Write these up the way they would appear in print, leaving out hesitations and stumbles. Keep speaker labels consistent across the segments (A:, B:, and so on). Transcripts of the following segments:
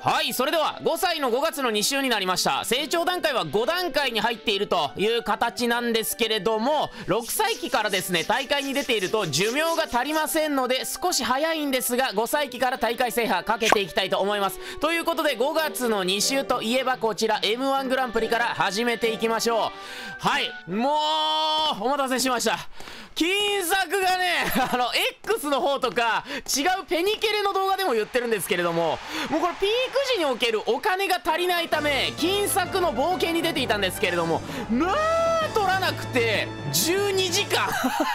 A: はい、それでは5歳の5月の2週になりました。成長段階は5段階に入っているという形なんですけれども、6歳期からですね大会に出ていると寿命が足りませんので少し早いんですが、5歳期から大会制覇かけていきたいと思います。ということで5月の2週といえばこちら M1 グランプリから始めていきましょう。はい、もうお待たせしました。金策がねX の方とか違うペニケレの動画でも言ってるんですけれども、もうこれピーク時におけるお金が足りないため金策の冒険に出ていたんですけれども、まあ取らなくて12時間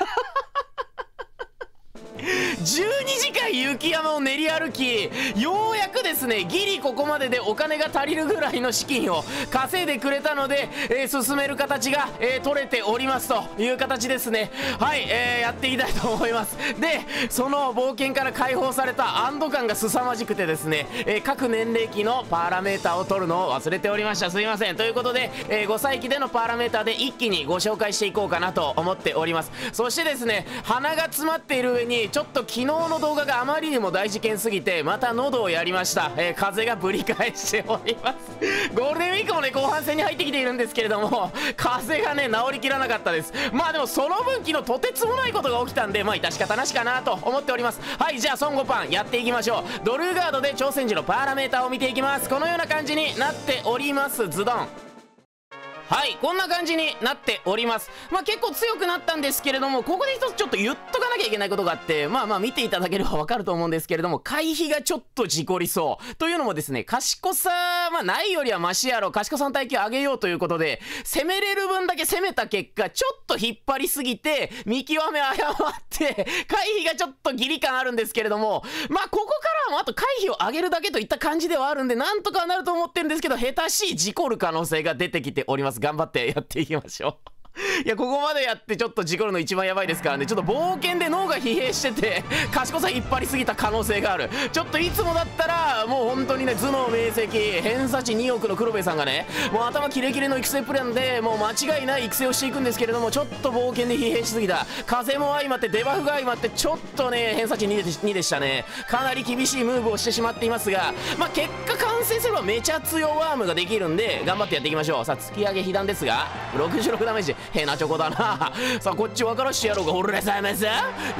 A: 12時間雪山を練り歩き、ようやくですねギリここまででお金が足りるぐらいの資金を稼いでくれたので、進める形が、取れておりますという形ですね。はい、やっていきたいと思います。でその冒険から解放された安堵感が凄まじくてですね、各年齢期のパラメータを取るのを忘れておりました。すいません。ということで、5歳期でのパラメータで一気にご紹介していこうかなと思っております。そしてですね、鼻が詰まっている上にちょっと昨日の動画があまりにも大事件すぎてまた喉をやりました。風邪がぶり返しております。ゴールデンウィークもね後半戦に入ってきているんですけれども、風邪がね治りきらなかったです。まあでもその分昨日とてつもないことが起きたんで、まあ致し方なしかなと思っております。はい、じゃあ孫悟飯やっていきましょう。ドルガードで挑戦時のパラメータを見ていきます。このような感じになっております。ズドン。はい、こんな感じになっております。まあ結構強くなったんですけれども、ここで一つちょっと言っとかなきゃいけないことがあって、まあ見ていただければわかると思うんですけれども、回避がちょっと事故りそう。というのもですね、賢さ、ないよりはマシやろ、賢さの耐久上げようということで、攻めれる分だけ攻めた結果、ちょっと引っ張りすぎて、見極め誤って、回避がちょっとギリ感あるんですけれども、まあここからはあと回避を上げるだけといった感じではあるんで、なんとかはなると思ってるんですけど、下手しい事故る可能性が出てきております。頑張ってやっていきましょう。いや、ここまでやってちょっと事故るの一番やばいですからね。ちょっと冒険で脳が疲弊してて賢さ引っ張りすぎた可能性がある。ちょっといつもだったらもう本当にね、頭脳明晰偏差値2億の黒部さんがね、もう頭キレキレの育成プランでもう間違いない育成をしていくんですけれども、ちょっと冒険で疲弊しすぎた。風も相まってデバフが相まってちょっとね偏差値2でしたね。かなり厳しいムーブをしてしまっていますが、まあ結果完成すればめちゃ強ワームができるんで頑張ってやっていきましょう。さあ突き上げ被弾ですが66ダメージ、変なチョコだな。さあこっち分からしてやろうか。ほらさまさ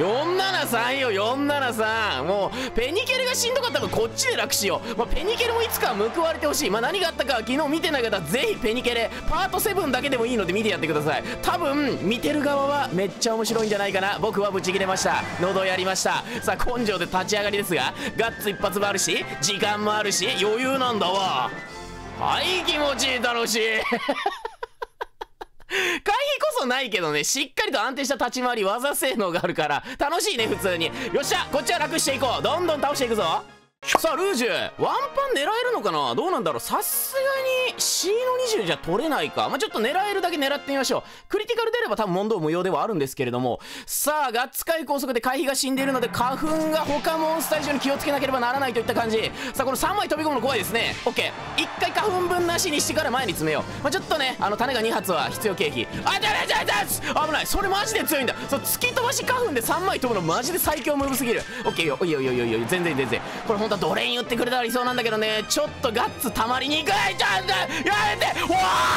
A: 473よ、473。もうペニケルがしんどかったらこっちで楽しよう。ペニケルもいつかは報われてほしい。何があったか昨日見てない方はぜひペニケレパート7だけでもいいので見てやってください。多分見てる側はめっちゃ面白いんじゃないかな。僕はブチ切れました。喉やりました。さあ根性で立ち上がりですが、ガッツ一発もあるし時間もあるし余裕なんだわ。はい、気持ちいい、楽しい回避こそないけどね、しっかりと安定した立ち回り技性能があるから楽しいね普通に。よっしゃ、こっちは楽していこう。どんどん倒していくぞ。さあルージュワンパン狙えるのかな。どうなんだろう。さすがに C の20じゃ取れないか。ちょっと狙えるだけ狙ってみましょう。クリティカル出れば多分問答無用ではあるんですけれども、さあガッツ回高速で回避が死んでいるので花粉が他モンスター以上に気をつけなければならないといった感じ。さあこの3枚飛び込むの怖いですね。 OK、 一回花粉分なしにしてから前に詰めよう。ちょっとね種が2発は必要経費。危ない。それマジで強いんだ。そう、突き飛ばし花粉で3枚飛ぶのマジで最強ムーブすぎる。 OK よ、いいよ全然これ本当はドレイン言ってくれたら理想なんだけどね、ちょっとガッツたまりにくい。ちゃんとやめて。わ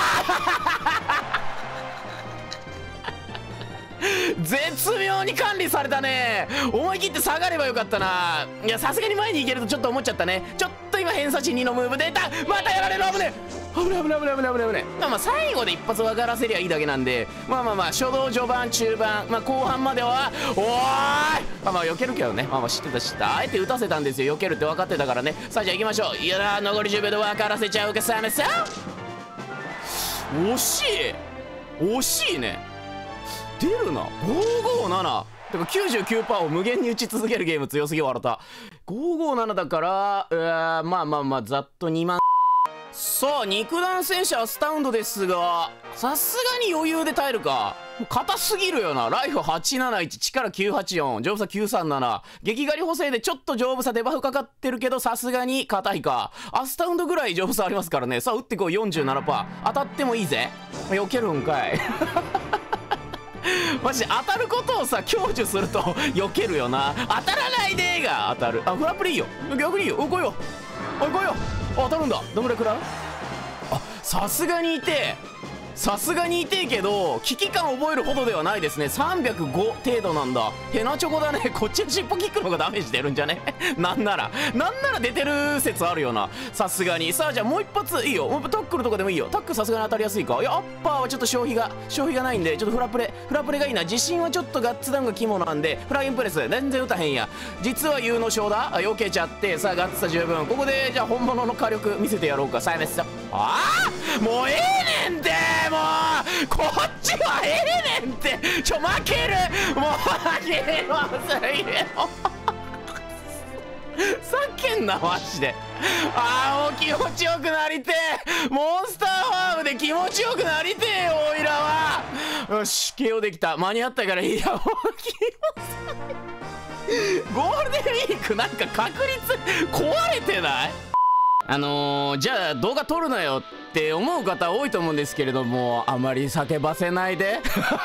A: 絶妙に管理されたね。思い切って下がればよかったな。いやさすがに前に行けるとちょっと思っちゃったね。ちょっと今偏差値2のムーブ出た。またやられる。危ねえ。最後で一発分からせりゃいいだけなんで、初動序盤中盤、後半まではおーい避けるけどね。知ってた。あえて打たせたんですよ。避けるって分かってたからね。さあじゃあ行きましょう。いや残り10秒で分からせちゃうかサメさん。惜しいね。出るな。557てか 99% を無限に打ち続けるゲーム強すぎ笑った。557だからざっと2万。さあ肉弾戦車アスタウンドですが、さすがに余裕で耐えるか。硬すぎるよな。ライフ871、力984、丈夫さ937、激狩り補正でちょっと丈夫さデバフかかってるけどさすがに硬いか。アスタウンドぐらい丈夫さありますからね。さあ打ってこう。 47%当たってもいいぜ。避けるんかいマジ当たることをさ享受すると避けるよな。当たらないでが当たる。フラップでいいよ、逆にいいよ。来いよ当たるんだ。どんぐらい食らう？あ、さすがにさすがに痛えけど危機感覚えるほどではないですね。305程度なんだ。ヘナチョコだね。こっちの尻尾キックの方がダメージ出るんじゃねなんなら出てる説あるよな、さすがに。さあじゃあもう一発いいよ。もうタックルとかでもいいよ。タックルさすがに当たりやすいか。いやアッパーはちょっと消費がないんで、ちょっとフラプレがいいな。自信はちょっとガッツダウンが肝なんでフラインプレス全然打たへんや。実は有能症だ。避けちゃって、さあガッツは十分。ここでじゃあ本物の火力見せてやろうか。サイメッサ。ああもうええねんて、もうこっちはええねんって。負ける、もう負けますよ叫んだマジで。ああもう気持ちよくなりてえ。モンスターファームで気持ちよくなりてえよおいらは。よし KO できた。間に合ったからいいや。もうゴールデンウィークなんか確率壊れてない？じゃあ動画撮るなよって思う方多いと思うんですけれども、あまり叫ばせないで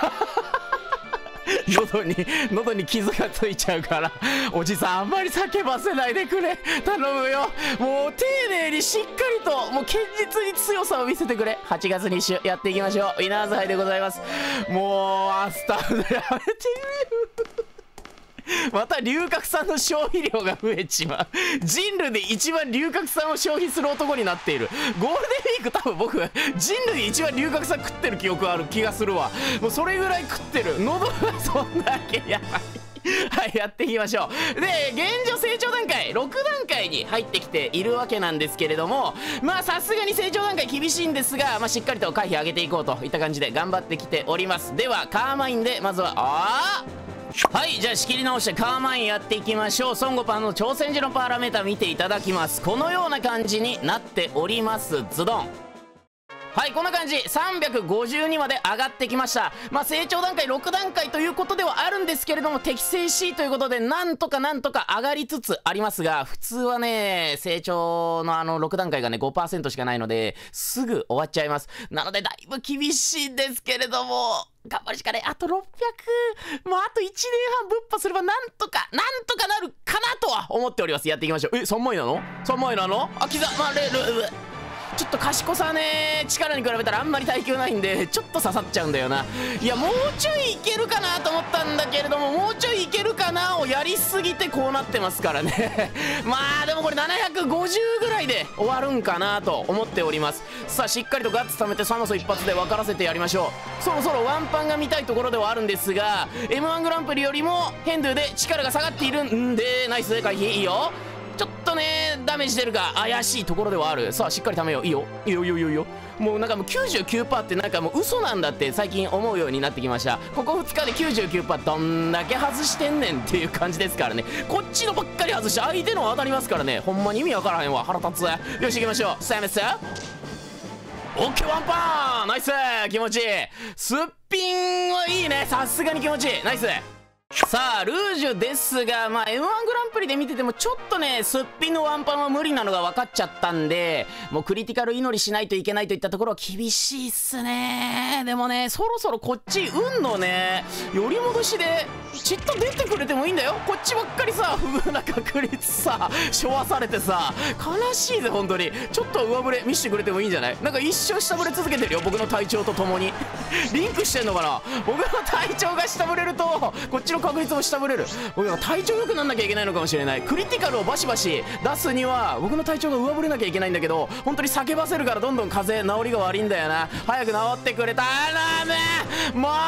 A: 喉に傷がついちゃうから、おじさんあんまり叫ばせないでくれ、頼むよ。もう丁寧にしっかりともう堅実に強さを見せてくれ。8月にやっていきましょう。ウィナーズ杯でございます。もうアスターでやめてみるまた龍角散の消費量が増えちまう。人類で一番龍角散を消費する男になっている。ゴールデンウィーク多分僕人類で一番龍角散食ってる記憶ある気がするわ。もうそれぐらい食ってる。喉がそんだけやばいはい、やっていきましょう。で現状成長段階6段階に入ってきているわけなんですけれども、まあさすがに成長段階厳しいんですが、まあ、しっかりと回避上げていこうといった感じで頑張ってきております。ではカーマインでまずははい、じゃあ仕切り直してカーマインやっていきましょう。孫悟飯の挑戦時のパラメータ見ていただきます。このような感じになっております。ズドン。はい、こんな感じ。352まで上がってきました。まあ成長段階6段階ということではあるんですけれども、適正 C ということでなんとか上がりつつありますが、普通はね成長の6段階がね 5% しかないのですぐ終わっちゃいます。なのでだいぶ厳しいんですけれども頑張るしかね。あと600、もうあと1年半ぶっ破すればなんとかなるかなとは思っております。やっていきましょう。3枚なの？ 3 枚なの？あ、刻まれる。ちょっと賢さね、力に比べたらあんまり耐久ないんでちょっと刺さっちゃうんだよな。いやもうちょいいけるかなと思ったんだけれども、もうちょいいけるかなをやりすぎてこうなってますからねまあでもこれ750ぐらいで終わるんかなと思っております。さあしっかりとガッツ貯めてサノス一発で分からせてやりましょう。そろそろワンパンが見たいところではあるんですが、 M1 グランプリよりもヘンドゥで力が下がっているんで、ナイス回避。いいよ。ちょっとねダメージ出るが怪しいところではある。さあしっかり貯めよう。いいよいいよいいよいいよ。もうなんかもう 99% ってなんかもう嘘なんだって最近思うようになってきました。ここ2日で 99% どんだけ外してんねんっていう感じですからね。こっちのばっかり外して相手の当たりますからね。ほんまに意味わからへんわ。腹立つ。よし行きましょう。サイメスオッケーワンパンナイス気持ちいい。すっぴんはいいね。さすがに気持ちいい。ナイス。さあルージュですが、まあ M1 グランプリで見ててもちょっとねすっぴんのワンパンは無理なのが分かっちゃったんで、もうクリティカル祈りしないといけないといったところは厳しいっすね。でもねそろそろこっち運のね寄り戻しでちっと出てくれてもいいんだよ。こっちばっかりさ不遇な確率さ背負わされてさ悲しいぜ本当に。ちょっと上振れ見せてくれてもいいんじゃない？なんか一生下振れ続けてるよ僕の体調とともにリンクしてんのかな。僕の体調が下振れるとこっちの確率も下振れる。僕は体調良くなんなきゃいけないのかもしれない。クリティカルをバシバシ出すには僕の体調が上振れなきゃいけないんだけど、本当に叫ばせるからどんどん風邪治りが悪いんだよな。早く治ってくれ頼むもう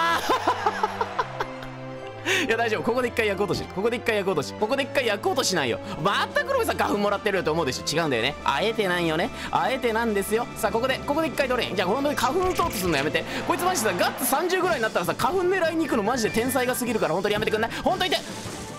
A: いや大丈夫。ここで一回焼こうとしここで一回焼こうとしここで一回焼こうとしないよ。また黒部さん花粉もらってるよと思うでしょ。違うんだよね。あえてないよね。あえてなんですよ。さあここで一回取れん。じゃあ本当に花粉打とうとするのやめて。こいつマジでさガッツ30ぐらいになったらさ花粉狙いに行くのマジで天才が過ぎるから本当にやめてくんない？本当にて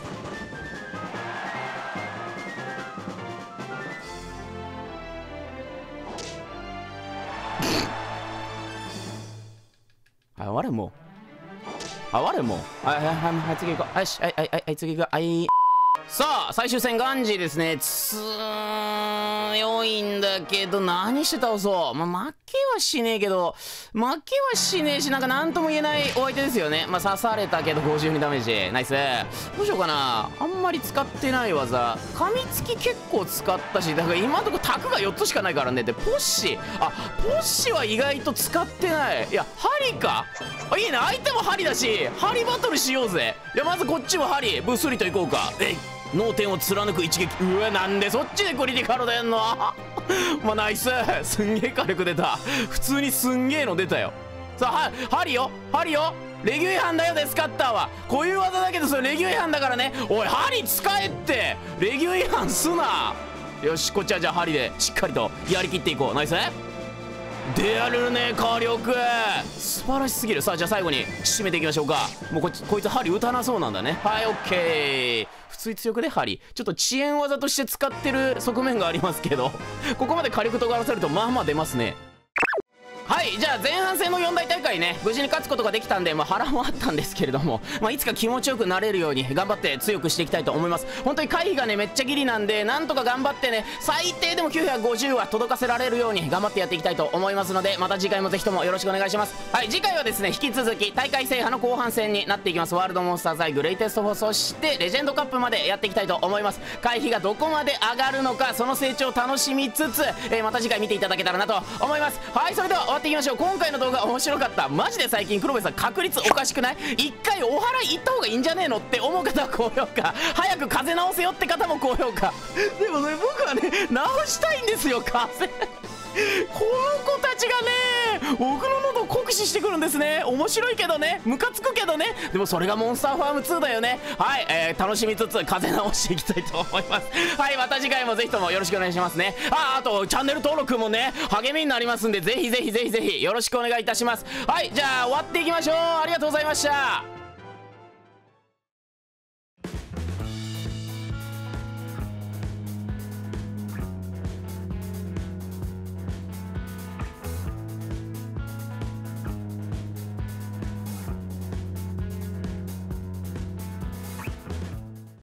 A: あ終われもう。あ、我もう。はい、次行こう。よし、はい、次行こう。はい。 さあ最終戦ガンジーですね。強いんだけど何して倒そう。まあ負けはしねえけど、負けはしねえし、なんか何とも言えないお相手ですよね。まあ刺されたけど52ダメージ、ナイス。どうしようかな。あんまり使ってない技、噛みつき結構使ったし、だから今のところタクが4つしかないからね。でポッシは意外と使ってない。いや針か、いいね、相手も針だし針バトルしようぜ。いやまずこっちも針ブスリといこうか。脳天を貫く一撃。うわ、なんでそっちでクリティカル出んのまあナイス、すんげえ火力出た。普通にすんげえの出たよ。さあ針よレギュ違反だよデスカッターは。こういう技だけどそれレギュ違反だからね。おい針使えって、レギュ違反すな。よしこっちはじゃあ針でしっかりとやりきっていこう。ナイスでやるね、火力素晴らしすぎる。さあじゃあ最後に締めていきましょうか。もうこいつ針打たなそうなんだね。はい、オッケー。普通に強くで針ちょっと遅延技として使ってる側面がありますけどここまで火力尖らせるとまあまあ出ますね。はい、じゃあ前半戦の4大大会ね無事に勝つことができたんで、まあ、波乱もあったんですけれども、まあ、いつか気持ちよくなれるように頑張って強くしていきたいと思います。本当に回避がねめっちゃギリなんで、なんとか頑張ってね最低でも950は届かせられるように頑張ってやっていきたいと思いますので、また次回もぜひともよろしくお願いします。はい、次回はですね引き続き大会制覇の後半戦になっていきます。ワールドモンスターズグレイテスト4、そしてレジェンドカップまでやっていきたいと思います。回避がどこまで上がるのか、その成長を楽しみつつ、また次回見ていただけたらなと思います。はい、それでは終わっていきましょう。今回の動画面白かった。マジで最近黒部さん確率おかしくない？一回お祓い行った方がいいんじゃねえのって思う方は高評価、早く風邪直せよって方も高評価。でもね僕はね治したいんですよ風邪この子たちがね僕の喉を酷使してくるんですね。面白いけどね、ムカつくけどね、でもそれがモンスターファーム2だよね。はい、楽しみつつ風直していきたいと思います。はい、また次回もぜひともよろしくお願いしますね。あとチャンネル登録もね励みになりますんで、ぜひぜひよろしくお願いいたします。はい、じゃあ終わっていきましょう。ありがとうございました。